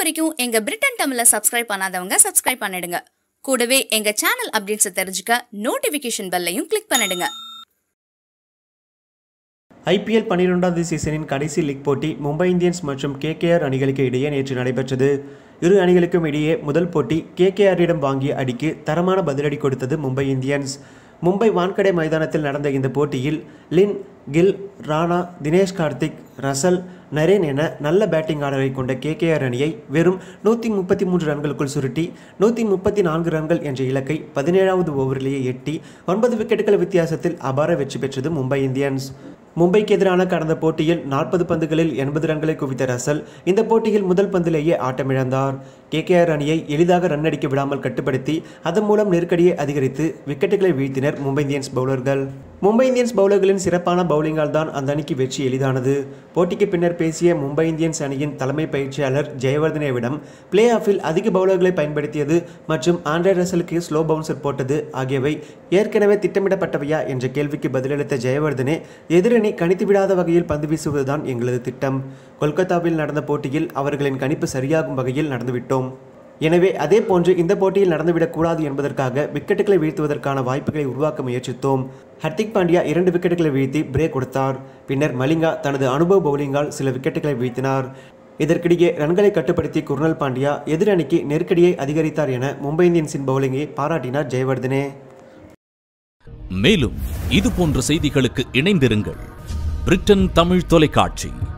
வரைக்கும் எங்க பிரிட்டன் தமிழை சப்ஸ்கிரைப் பண்ணாதவங்க சப்ஸ்கிரைப் பண்ணிடுங்க. கூடவே எங்க சேனல் அப்டேட்ஸ் தெரிஞ்சுக்க நோட்டிபிகேஷன் பெல்லையும் கிளிக் பண்ணிடுங்க. IPL 12வது சீசனின் கடைசி லீக் போட்டி மும்பை இந்தியன்ஸ் மற்றும் KKR அணிகளுக்கு இடையே நேற்று நடைபெற்றது. இரு அணிகளுக்கும் இடையே முதல் போட்டி KKRயிடம் வாங்கிய அடிக்கு தரமான பதிலடி கொடுத்தது மும்பை இந்தியன்ஸ். மும்பை வான்கடே மைதானத்தில் நடந்த இந்த போட்டியில் Lynn, Gill, Rana, Dinesh Karthik, Russell, Narine என நல்ல பேட்டிங் ஆர்டரை கொண்ட KKR அணியை வெறும் 133 ரன்களுக்குள் சுருட்டி 134 ரன்கள் என்ற இலக்கை 17வது ஓவரிலேயே எட்டி 9 விக்கெட்டுகள் வித்தியாசத்தில் அபார வெற்றி பெற்றது மும்பை இந்தியன்ஸ். மும்பைக்கு எதிரான கடந்த போட்டியில் 40 பந்துகளில் 80 ரன்களை குவித்த ரசல் இந்த போட்டியில் முதல் பந்திலேயே ஆட்டமிழந்தார். KKR அணியை எளிதாக ரன் அடிக்க விடாமல் கட்டுப்படுத்தி அதன் மூலம் நெருக்கடியை அதிகரித்து விக்கெட்டுகளை வீழ்த்தினர் மும்பை இந்தியன்ஸ் பவுலர்கள். மும்பை இந்தியன்ஸ் பவுலர்களின் சிறப்பான பவுலிங்கால் தான் அந்த அணிக்கு வெற்றி எளிதானது. போட்டிக்கு பின்னர் பேசிய மும்பை இந்தியன்ஸ் அணியின் தலைமை பயிற்சியாளர் ஜெயவர்தனேவிடம் பிளே ஆஃபில் அதிக பவுலர்களை பயன்படுத்தியது மற்றும் ஆண்ட்ரே ரசலுக்கு ஸ்லோ பவுன்சர் போட்டது ஆகியவை ஏற்கனவே திட்டமிடப்பட்டவையா என்ற கேள்விக்கு பதிலளித்த ஜெயவர்தனே, எதிரணி கணித்து விடாத வகையில் பந்து வீசுவதுதான் எங்களது திட்டம். கொல்கத்தாவில் நடந்த போட்டியில் அவர்களின் கணிப்பு சரியாகும் வகையில் நடந்துவிட்டோம். எனவே அதே போன்று இந்த போட்டியில் நடந்துவிடக்கூடாது என்பதற்காக விக்கெட்டுகளை வீழ்த்துவதற்கான வாய்ப்புகளை உருவாக்க முயற்சித்தோம். ஹர்திக் பாண்டியா 2 விக்கெட்டுகளை வீழ்த்தி பிரேக் கொடுத்தார். பின்னர் மலிங்கா தனது அனுபவ பவுலிங்கால் சில விக்கெட்டுகளை வீழ்த்தினார். இதற்கிடையே ரன்களை கட்டுப்படுத்தி குர்னல் பாண்டியா எதிரணிக்கு நெருக்கடியை அதிகரித்தார் என மும்பை இந்தியன்ஸின் பவுலிங்கை பாராட்டினார் ஜெயவர்தனே. மேலும் இது போன்ற செய்திகளுக்கு இணைந்திருங்கள். பிரிட்டன் தமிழ் தொலைக்காட்சி.